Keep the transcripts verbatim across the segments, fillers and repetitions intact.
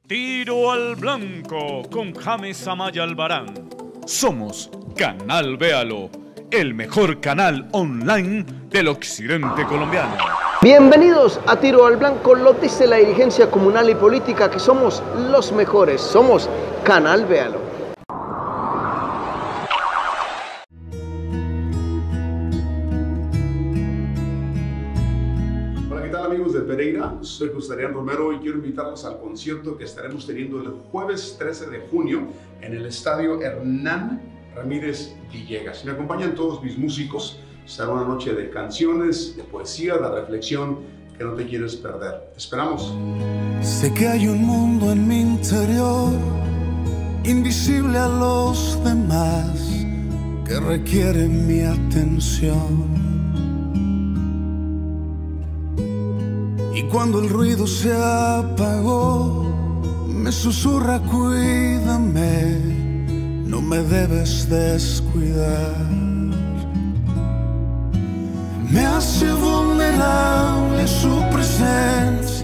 Tiro al blanco con James Amaya Albarán. Somos Canal Véalo, el mejor canal online del occidente colombiano. Bienvenidos a Tiro al Blanco, lo dice la dirigencia comunal y política que somos los mejores, somos Canal Véalo. Hola, ¿qué tal amigos de Pereira? Soy José Adrián Romero y quiero invitarlos al concierto que estaremos teniendo el jueves trece de junio en el estadio Hernán Ramírez Villegas. Me acompañan todos mis músicos. Será una noche de canciones, de poesía, de reflexión que no te quieres perder. Te esperamos. Sé que hay un mundo en mi interior, invisible a los demás, que requiere mi atención. Y cuando el ruido se apagó, me susurra: cuídame, no me debes descuidar. Me hace vulnerable su presencia.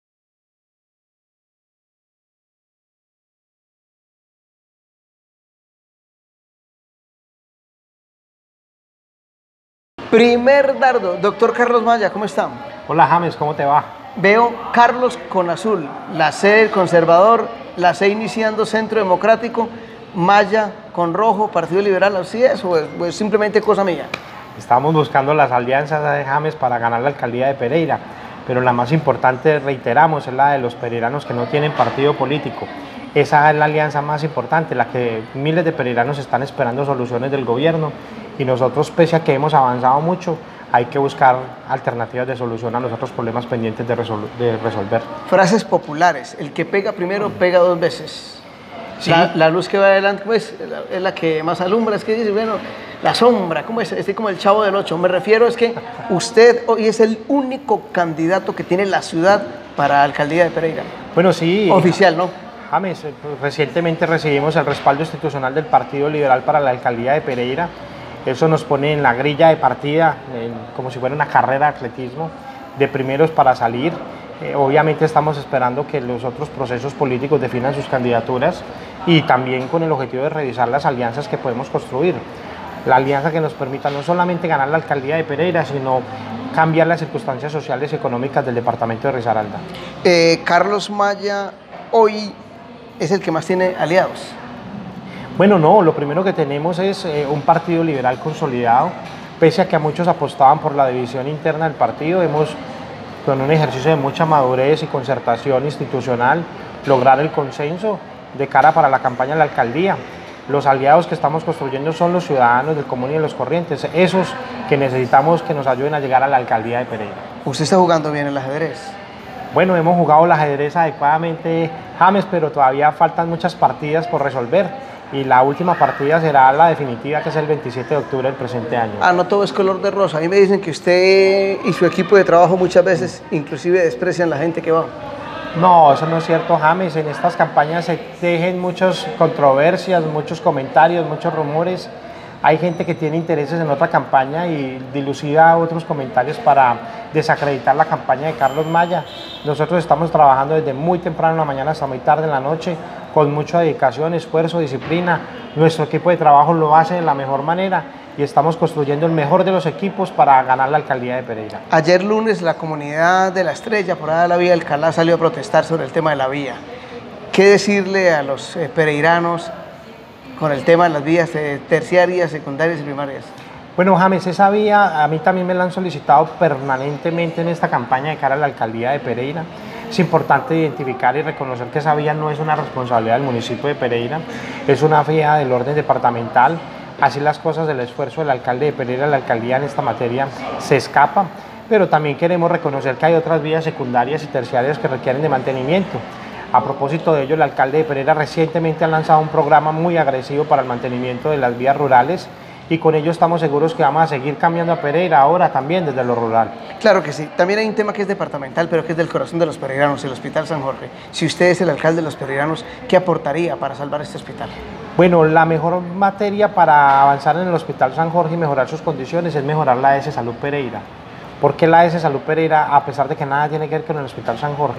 Primer dardo, doctor Carlos Maya, ¿cómo están? Hola James, ¿cómo te va? Veo Carlos con azul, la C del conservador, la C iniciando Centro Democrático, Maya con rojo, Partido Liberal, ¿así es o es, o es simplemente cosa mía? Estamos buscando las alianzas de James para ganar la alcaldía de Pereira, pero la más importante, reiteramos, es la de los pereiranos que no tienen partido político. Esa es la alianza más importante, la que miles de pereiranos están esperando soluciones del gobierno, y nosotros, pese a que hemos avanzado mucho, hay que buscar alternativas de solución a los otros problemas pendientes de, resol de resolver. Frases populares: el que pega primero pega dos veces. Sí. La, la luz que va adelante, pues, es la que más alumbra. Es que dice, bueno, la sombra, ¿cómo es? Estoy como el Chavo del Ocho. Me refiero es que usted hoy es el único candidato que tiene la ciudad para la alcaldía de Pereira. Bueno, sí. Oficial, ¿no? James, recientemente recibimos el respaldo institucional del Partido Liberal para la alcaldía de Pereira. Eso nos pone en la grilla de partida, en, como si fuera una carrera de atletismo, de primeros para salir. Eh, obviamente estamos esperando que los otros procesos políticos definan sus candidaturas y también con el objetivo de revisar las alianzas que podemos construir. La alianza que nos permita no solamente ganar la alcaldía de Pereira, sino cambiar las circunstancias sociales y económicas del departamento de Risaralda. Eh, Carlos Maya hoy es el que más tiene aliados. Bueno, no, lo primero que tenemos es eh, un partido liberal consolidado. Pese a que a muchos apostaban por la división interna del partido, hemos, con un ejercicio de mucha madurez y concertación institucional, lograr el consenso de cara para la campaña de la alcaldía. Los aliados que estamos construyendo son los ciudadanos del común y de los corrientes, esos que necesitamos que nos ayuden a llegar a la alcaldía de Pereira. ¿Usted está jugando bien el ajedrez? Bueno, hemos jugado el ajedrez adecuadamente, James, pero todavía faltan muchas partidas por resolver. Y la última partida será la definitiva, que es el veintisiete de octubre del presente año. Ah, no todo es color de rosa. A mí me dicen que usted y su equipo de trabajo muchas veces inclusive desprecian a la gente que va. No, eso no es cierto, James. En estas campañas se tejen muchas controversias, muchos comentarios, muchos rumores. Hay gente que tiene intereses en otra campaña y dilucida otros comentarios para desacreditar la campaña de Carlos Maya. Nosotros estamos trabajando desde muy temprano en la mañana hasta muy tarde en la noche, con mucha dedicación, esfuerzo, disciplina. Nuestro equipo de trabajo lo hace de la mejor manera y estamos construyendo el mejor de los equipos para ganar la alcaldía de Pereira. Ayer lunes la comunidad de La Estrella, por allá de la vía del Calá, salió a protestar sobre el tema de la vía. ¿Qué decirle a los eh, pereiranos con el tema de las vías eh, terciarias, secundarias y primarias? Bueno, James, esa vía a mí también me la han solicitado permanentemente en esta campaña de cara a la alcaldía de Pereira. Es importante identificar y reconocer que esa vía no es una responsabilidad del municipio de Pereira, es una vía del orden departamental. Así las cosas, el esfuerzo del alcalde de Pereira, la alcaldía en esta materia, se escapa, pero también queremos reconocer que hay otras vías secundarias y terciarias que requieren de mantenimiento. A propósito de ello, el alcalde de Pereira recientemente ha lanzado un programa muy agresivo para el mantenimiento de las vías rurales, y con ello estamos seguros que vamos a seguir cambiando a Pereira ahora también desde lo rural. Claro que sí. También hay un tema que es departamental, pero que es del corazón de los pereiranos, el Hospital San Jorge. Si usted es el alcalde de los pereiranos, ¿qué aportaría para salvar este hospital? Bueno, la mejor materia para avanzar en el Hospital San Jorge y mejorar sus condiciones es mejorar la S Salud Pereira. ¿Por qué la S Salud Pereira, a pesar de que nada tiene que ver con el Hospital San Jorge?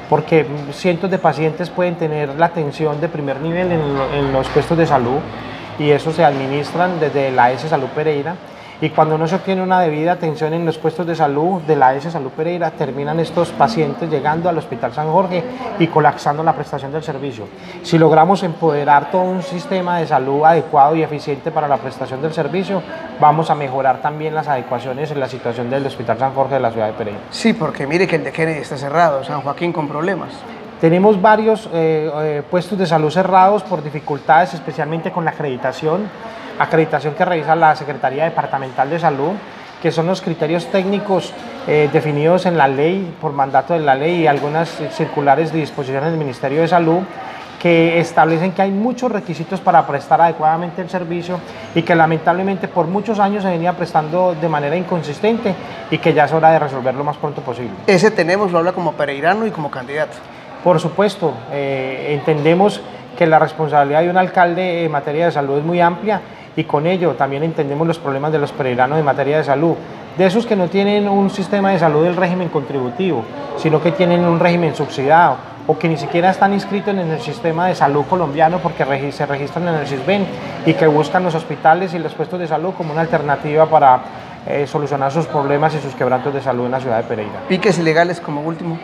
porque cientos de pacientes pueden tener la atención de primer nivel en, lo, en los puestos de salud y eso se administran desde la A S Salud Pereira. Y cuando no se obtiene una debida atención en los puestos de salud de la A S Salud Pereira, terminan estos pacientes llegando al Hospital San Jorge y colapsando la prestación del servicio. Si logramos empoderar todo un sistema de salud adecuado y eficiente para la prestación del servicio, vamos a mejorar también las adecuaciones en la situación del Hospital San Jorge de la ciudad de Pereira. Sí, porque mire que el de Kennedy está cerrado, San Joaquín con problemas. Tenemos varios eh, eh, puestos de salud cerrados por dificultades, especialmente con la acreditación. Acreditación que revisa la Secretaría Departamental de Salud, que son los criterios técnicos eh, definidos en la ley, por mandato de la ley y algunas circulares de disposiciones del Ministerio de Salud, que establecen que hay muchos requisitos para prestar adecuadamente el servicio y que lamentablemente por muchos años se venía prestando de manera inconsistente y que ya es hora de resolver lo más pronto posible. Ese tenemos, lo habla como pereirano y como candidato. Por supuesto, eh, entendemos que la responsabilidad de un alcalde en materia de salud es muy amplia y con ello también entendemos los problemas de los pereiranos en materia de salud, de esos que no tienen un sistema de salud del régimen contributivo, sino que tienen un régimen subsidiado o que ni siquiera están inscritos en el sistema de salud colombiano porque se registran en el SISBEN y que buscan los hospitales y los puestos de salud como una alternativa para eh, solucionar sus problemas y sus quebrantos de salud en la ciudad de Pereira. Piques ilegales como último.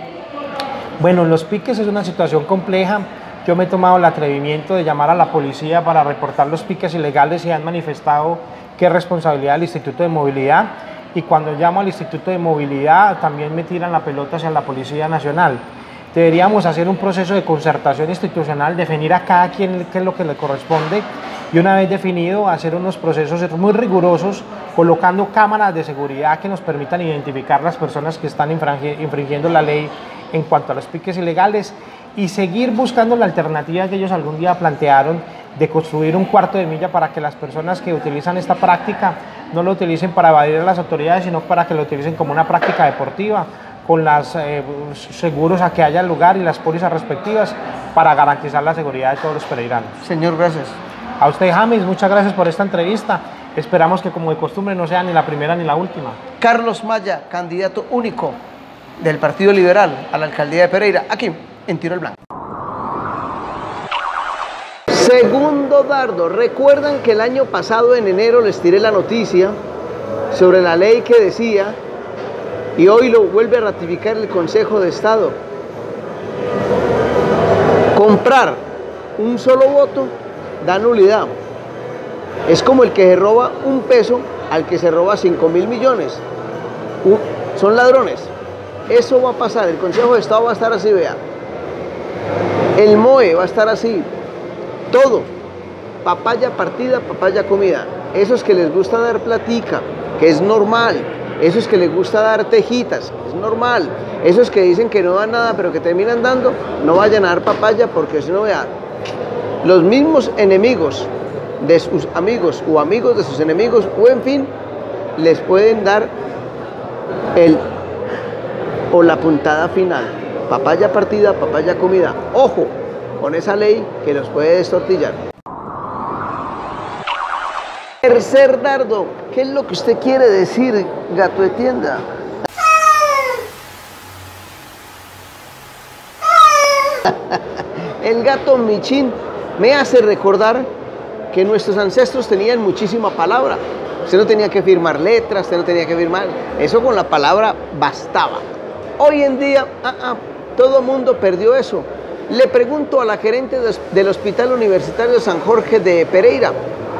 Bueno, los piques es una situación compleja. Yo me he tomado el atrevimiento de llamar a la policía para reportar los piques ilegales y han manifestado que es responsabilidad del Instituto de Movilidad y cuando llamo al Instituto de Movilidad también me tiran la pelota hacia la Policía Nacional. Deberíamos hacer un proceso de concertación institucional, definir a cada quien qué es lo que le corresponde y una vez definido hacer unos procesos muy rigurosos colocando cámaras de seguridad que nos permitan identificar las personas que están infringiendo la ley en cuanto a los piques ilegales y seguir buscando la alternativa que ellos algún día plantearon de construir un cuarto de milla para que las personas que utilizan esta práctica no lo utilicen para evadir a las autoridades, sino para que lo utilicen como una práctica deportiva, con los eh, seguros a que haya lugar y las pólizas respectivas para garantizar la seguridad de todos los pereiranos. Señor, gracias. A usted, James, muchas gracias por esta entrevista. Esperamos que como de costumbre no sea ni la primera ni la última. Carlos Maya, candidato único del Partido Liberal a la alcaldía de Pereira, aquí en Tiro al Blanco. Segundo dardo. Recuerdan que el año pasado en enero les tiré la noticia sobre la ley que decía, y hoy lo vuelve a ratificar el Consejo de Estado, comprar un solo voto da nulidad. Es como el que se roba un peso al que se roba cinco mil millones. Uh, son ladrones. Eso va a pasar. El Consejo de Estado va a estar así, vea. El M O E va a estar así. Todo. Papaya partida, papaya comida. Esos que les gusta dar platica, que es normal. Esos que les gusta dar tejitas, es normal. Esos que dicen que no dan nada, pero que terminan dando, no vayan a dar papaya porque si no, vea, los mismos enemigos de sus amigos o amigos de sus enemigos, o en fin, les pueden dar el o la puntada final. Papaya partida, papaya comida. Ojo con esa ley que los puede destortillar. Tercer dardo. ¿Qué es lo que usted quiere decir, gato de tienda? El gato Michín me hace recordar que nuestros ancestros tenían muchísima palabra. Usted no tenía que firmar letras, usted no tenía que firmar. Eso con la palabra bastaba. Hoy en día, ah, ah, todo mundo perdió eso. Le pregunto a la gerente del Hospital Universitario San Jorge de Pereira.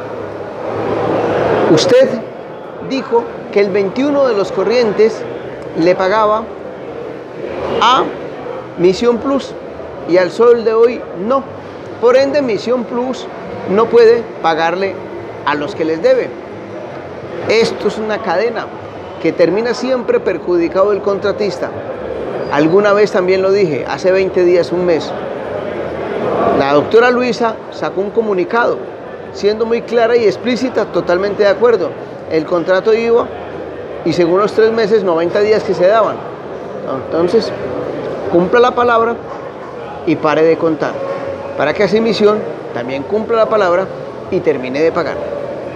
Usted dijo que el veintiuno de los corrientes le pagaba a Misión Plus y al sol de hoy no. Por ende, Misión Plus no puede pagarle a los que les debe. Esto es una cadena que termina siempre perjudicado el contratista. Alguna vez también lo dije, hace veinte días, un mes. La doctora Luisa sacó un comunicado, siendo muy clara y explícita, totalmente de acuerdo. El contrato iba y según los tres meses, noventa días que se daban. Entonces, cumpla la palabra y pare de contar, para que así Misión también cumpla la palabra y termine de pagar.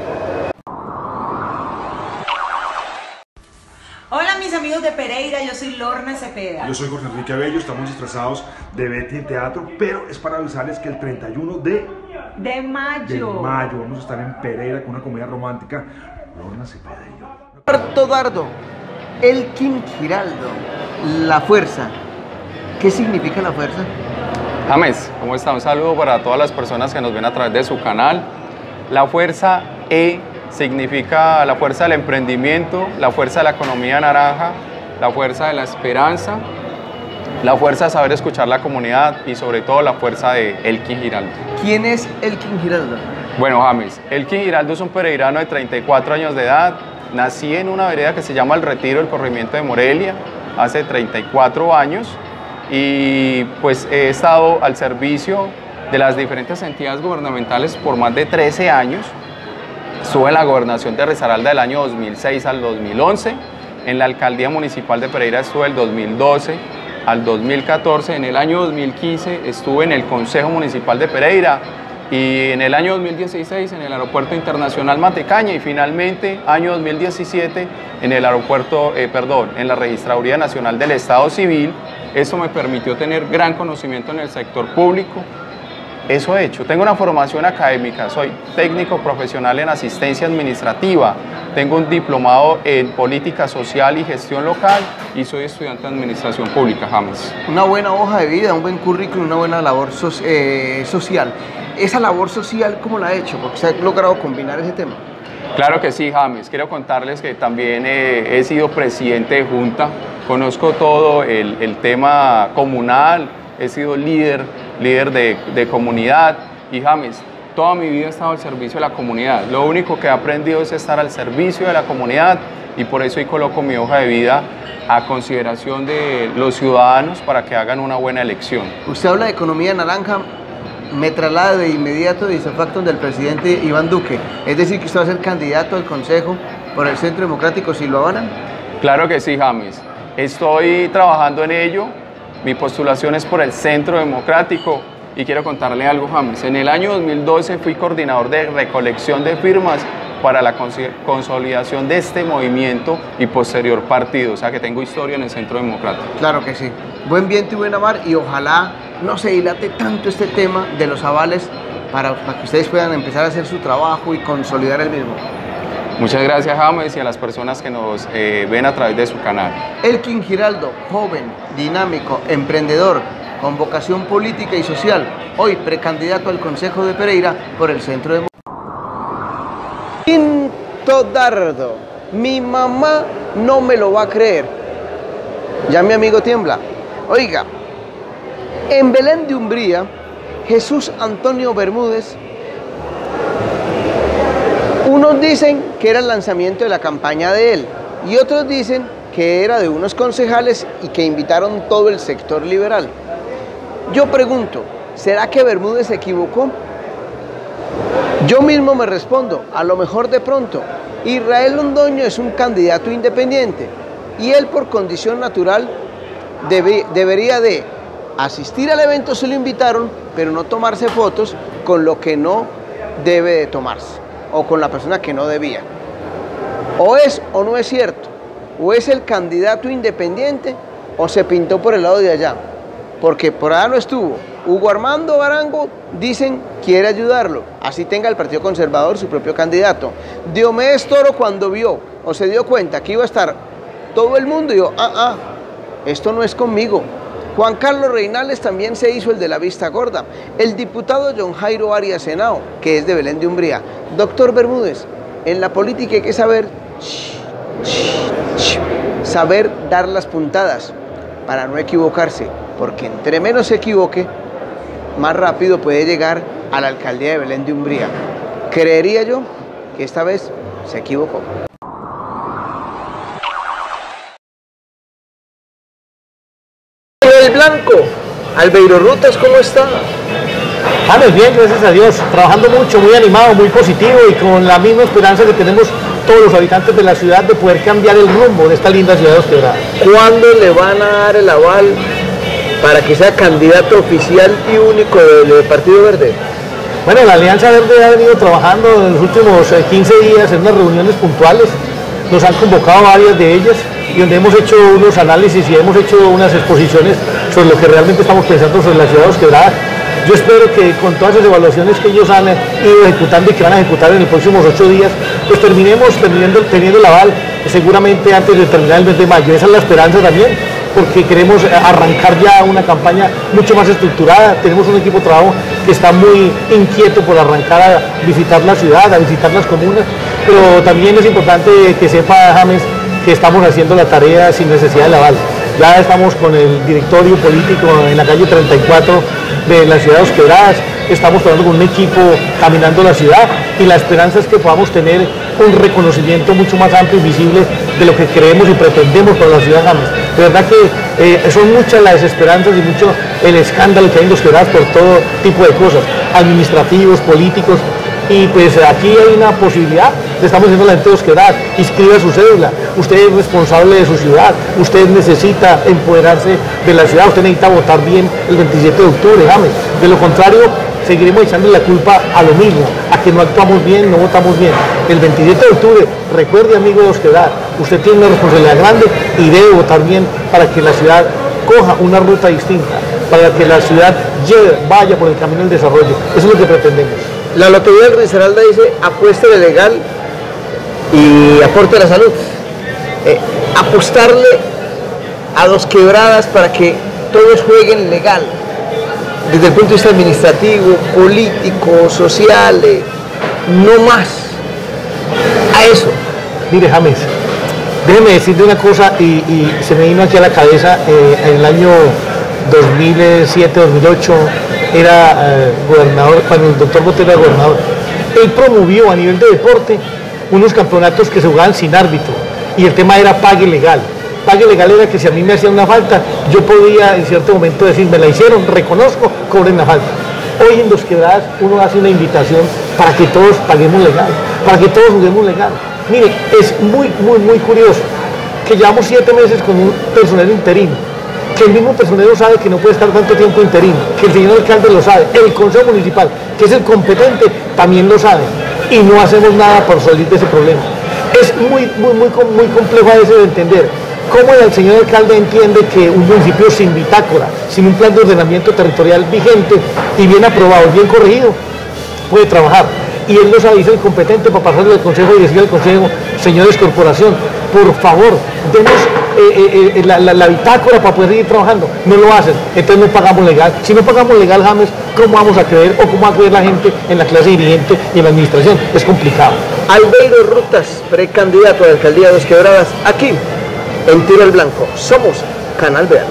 Hola mis amigos de Pereira, yo soy soy Lorna Cepeda. Yo soy Jorge Enrique Abello, estamos disfrazados de Betty en teatro, pero es para avisarles que el treinta y uno de, de mayo. de mayo vamos a estar en Pereira con una comedia romántica, Lorna Cepeda y yo. Cuarto dardo, Elkin Giraldo, la fuerza. ¿Qué significa la fuerza? James, ¿cómo está? Un saludo para todas las personas que nos ven a través de su canal. La fuerza E significa la fuerza del emprendimiento, la fuerza de la economía naranja, la fuerza de la esperanza, la fuerza de saber escuchar la comunidad y sobre todo la fuerza de Elkin Giraldo. ¿Quién es Elkin Giraldo? Bueno, James, Elkin Giraldo es un pereirano de treinta y cuatro años de edad. Nací en una vereda que se llama El Retiro del Corregimiento de Morelia hace treinta y cuatro años y pues he estado al servicio de las diferentes entidades gubernamentales por más de trece años. Estuve en la gobernación de Risaralda del año dos mil seis al dos mil once, en la alcaldía municipal de Pereira estuve del dos mil doce al dos mil catorce, en el año dos mil quince estuve en el Consejo Municipal de Pereira y en el año dos mil dieciséis en el Aeropuerto Internacional Matecaña y finalmente año dos mil diecisiete en el aeropuerto, eh, perdón, en la Registraduría Nacional del Estado Civil. Eso me permitió tener gran conocimiento en el sector público. Eso he hecho. Tengo una formación académica, soy técnico profesional en asistencia administrativa, tengo un diplomado en política social y gestión local y soy estudiante de administración pública, James. Una buena hoja de vida, un buen currículum, una buena labor so eh, social. ¿Esa labor social cómo la ha hecho? Porque se ha logrado combinar ese tema. Claro que sí, James. Quiero contarles que también eh, he sido presidente de junta, conozco todo el, el tema comunal, he sido líder, líder de, de comunidad y James, toda mi vida he estado al servicio de la comunidad. Lo único que he aprendido es estar al servicio de la comunidad y por eso hoy coloco mi hoja de vida a consideración de los ciudadanos para que hagan una buena elección. Usted habla de economía naranja, me traslada de inmediato de facto del presidente Iván Duque. Es decir, que usted va a ser candidato al Consejo por el Centro Democrático, ¿si lo avalan? Claro que sí, James. Estoy trabajando en ello. Mi postulación es por el Centro Democrático y quiero contarle algo, James. En el año dos mil doce fui coordinador de recolección de firmas para la consolidación de este movimiento y posterior partido, o sea que tengo historia en el Centro Democrático. Claro que sí. Buen viento y buena mar y ojalá no se dilate tanto este tema de los avales para, para que ustedes puedan empezar a hacer su trabajo y consolidar el mismo. Muchas gracias, James, y a las personas que nos eh, ven a través de su canal. Elkin Giraldo, joven, dinámico, emprendedor, con vocación política y social, hoy precandidato al Consejo de Pereira por el Centro de... Quinto dardo, mi mamá no me lo va a creer. Ya mi amigo tiembla. Oiga, en Belén de Umbría, Jesús Antonio Bermúdez, unos dicen que era el lanzamiento de la campaña de él y otros dicen que era de unos concejales y que invitaron todo el sector liberal. Yo pregunto, ¿será que Bermúdez se equivocó? Yo mismo me respondo, a lo mejor de pronto, Israel Londoño es un candidato independiente y él por condición natural debe, debería de asistir al evento si lo invitaron, pero no tomarse fotos con lo que no debe de tomarse o con la persona que no debía. O es o no es cierto, o es el candidato independiente o se pintó por el lado de allá, porque por allá no estuvo. Hugo Armando Arango, dicen, quiere ayudarlo, así tenga el Partido Conservador su propio candidato. Diomedes Toro cuando vio o se dio cuenta que iba a estar todo el mundo, dijo, ah, ah, esto no es conmigo. Juan Carlos Reinales también se hizo el de la vista gorda. El diputado John Jairo Arias Henao, que es de Belén de Umbría. Doctor Bermúdez, en la política hay que saber, saber dar las puntadas para no equivocarse, porque entre menos se equivoque, más rápido puede llegar a la alcaldía de Belén de Umbría. Creería yo que esta vez se equivocó. El Blanco, Albeiro Rutas, ¿cómo está? James, bien, gracias a Dios, trabajando mucho, muy animado, muy positivo y con la misma esperanza que tenemos todos los habitantes de la ciudad de poder cambiar el rumbo de esta linda ciudad de Dos Quebradas. ¿Cuándo le van a dar el aval para que sea candidato oficial y único del, del Partido Verde? Bueno, la Alianza Verde ha venido trabajando en los últimos quince días en unas reuniones puntuales, nos han convocado varias de ellas y donde hemos hecho unos análisis y hemos hecho unas exposiciones sobre lo que realmente estamos pensando sobre la ciudad de Dos Quebradas. Yo espero que con todas las evaluaciones que ellos han ido ejecutando y que van a ejecutar en los próximos ocho días, pues terminemos teniendo, teniendo el aval seguramente antes de terminar el mes de mayo. Esa es la esperanza también, porque queremos arrancar ya una campaña mucho más estructurada. Tenemos un equipo de trabajo que está muy inquieto por arrancar a visitar la ciudad, a visitar las comunas, pero también es importante que sepa James que estamos haciendo la tarea sin necesidad del aval. Ya estamos con el directorio político en la calle treinta y cuatro de la ciudad de Dos Quebradas, estamos trabajando con un equipo caminando la ciudad y la esperanza es que podamos tener un reconocimiento mucho más amplio y visible de lo que creemos y pretendemos para la ciudad de James. De verdad que eh, son muchas las esperanzas y mucho el escándalo que hay en Dos Quebradas por todo tipo de cosas, administrativos, políticos, y pues aquí hay una posibilidad. Le estamos diciendo a la gente de Dos Quebradas, inscriba su cédula, usted es responsable de su ciudad, usted necesita empoderarse de la ciudad, usted necesita votar bien el veintisiete de octubre, James. De lo contrario, seguiremos echando la culpa a lo mismo, a que no actuamos bien, no votamos bien. El veintisiete de octubre, recuerde, amigo de Dos Quebradas, usted tiene una responsabilidad grande y debe votar bien para que la ciudad coja una ruta distinta, para que la ciudad lleve, vaya por el camino del desarrollo. Eso es lo que pretendemos. La Lotería de Risaralda dice apuéstele legal y aporte a la salud. Eh, apostarle a Dos Quebradas para que todos jueguen legal, desde el punto de vista administrativo, político, social, eh, no más a eso. Mire, James, déjeme decirle una cosa y, y se me vino aquí a la cabeza. Eh, en el año dos mil siete, dos mil ocho era eh, gobernador, cuando el doctor Botero era gobernador, él promovió a nivel de deporte unos campeonatos que se jugaban sin árbitro y el tema era pague legal. Pague legal era que si a mí me hacían una falta, yo podía en cierto momento decir, me la hicieron, reconozco, cobren la falta. Hoy en Dos Quebradas uno hace una invitación para que todos paguemos legal, para que todos juguemos legal. Mire, es muy, muy, muy curioso que llevamos siete meses con un personero interino, que el mismo personero sabe que no puede estar tanto tiempo interino, que el señor alcalde lo sabe, el Consejo Municipal, que es el competente, también lo sabe, y no hacemos nada por salir de ese problema. Es muy, muy, muy, muy complejo a veces de entender cómo el señor alcalde entiende que un municipio sin bitácora, sin un plan de ordenamiento territorial vigente y bien aprobado, bien corregido, puede trabajar. Y él nos avisa el competente para pasarle al Consejo y decirle al Consejo, señores corporación, por favor, denos eh, eh, la, la, la bitácora para poder seguir trabajando. No lo hacen, entonces no pagamos legal. Si no pagamos legal, James, ¿cómo vamos a creer o cómo va a creer la gente en la clase dirigente y en la administración? Es complicado. Albeiro Rutas, precandidato a la alcaldía de Dos Quebradas, aquí en Tiro al Blanco. Somos Canal Véalo.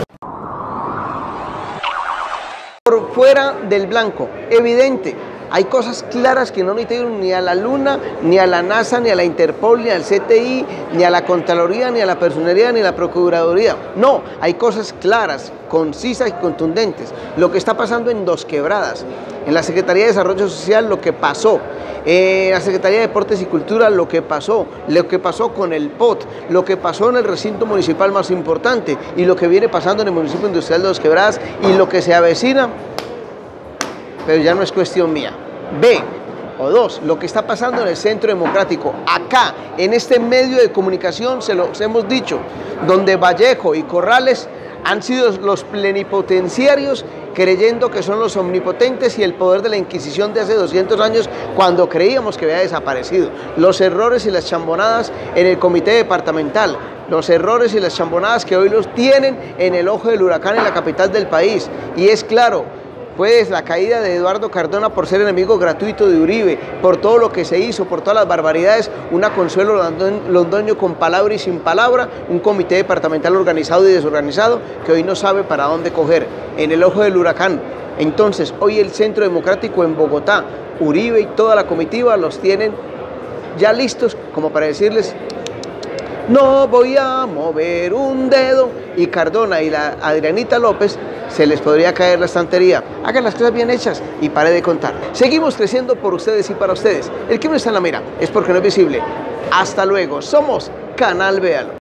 Por fuera del blanco, evidente. Hay cosas claras que no necesitan ni a la Luna, ni a la NASA, ni a la Interpol, ni al C T I, ni a la Contraloría, ni a la Personería, ni a la Procuraduría. No, hay cosas claras, concisas y contundentes. Lo que está pasando en Dos Quebradas, en la Secretaría de Desarrollo Social, lo que pasó, en la Secretaría de Deportes y Cultura, lo que pasó, lo que pasó con el P O T, lo que pasó en el recinto municipal más importante y lo que viene pasando en el municipio industrial de Dos Quebradas y lo que se avecina, pero ya no es cuestión mía. B, o dos, lo que está pasando en el Centro Democrático, acá, en este medio de comunicación, se los hemos dicho, donde Vallejo y Corrales han sido los plenipotenciarios creyendo que son los omnipotentes y el poder de la Inquisición de hace doscientos años cuando creíamos que había desaparecido. Los errores y las chambonadas en el comité departamental, los errores y las chambonadas que hoy los tienen en el ojo del huracán en la capital del país. Y es claro, pues la caída de Eduardo Cardona por ser enemigo gratuito de Uribe, por todo lo que se hizo, por todas las barbaridades, una Consuelo Londoño con palabra y sin palabra, un comité departamental organizado y desorganizado que hoy no sabe para dónde coger, en el ojo del huracán. Entonces, hoy el Centro Democrático en Bogotá, Uribe y toda la comitiva los tienen ya listos como para decirles, no voy a mover un dedo, y Cardona y la Adrianita López se les podría caer la estantería. Hagan las cosas bien hechas y pare de contar. Seguimos creciendo por ustedes y para ustedes. El que no está en la mira es porque no es visible. Hasta luego. Somos Canal Véalo.